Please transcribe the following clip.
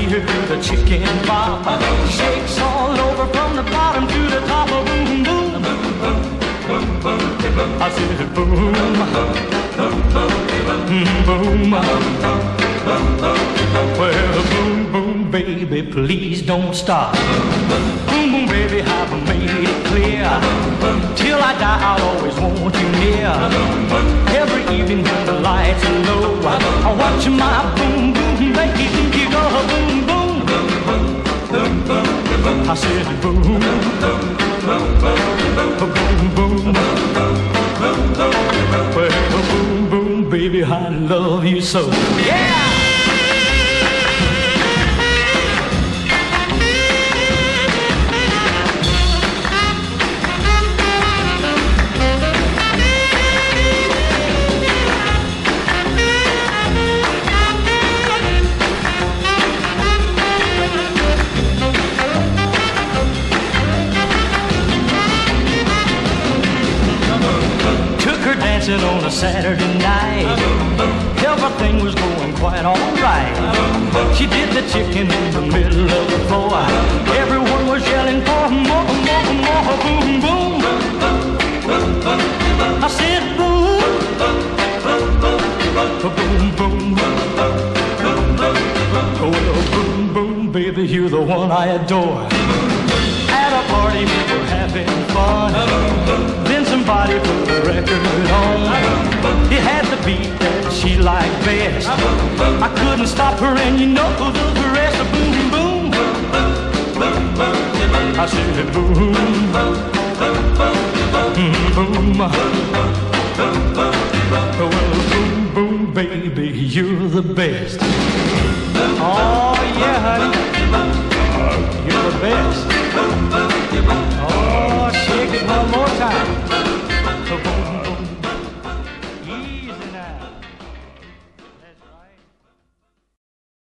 see her do the chicken pop. Shakes all over from the bottom to the top. Boom, boom. I said boom, boom. Well, boom, boom, baby, please don't stop. Boom, boom, baby, have made it clear. Till I die, I'll always want you near. Every evening when the lights are low, I watch my boom, boom, baby, you go boom, boom. I said boom, boom, boom. Well, boom, boom, baby, I love you so. Yeah! Dancing on a Saturday night, everything was going quite alright. She did the chicken in the middle of the floor. Everyone was yelling for more, more, more. Boom, boom. I said boom, boom, boom. Oh, well, boom, boom, baby, you're the one I adore. At a party we were having fun. Then somebody put the record on. It had the beat that she liked best. I couldn't stop her, and you know the rest. Boom, boom. I said boom, boom. Well, boom, boom, baby, you're the best.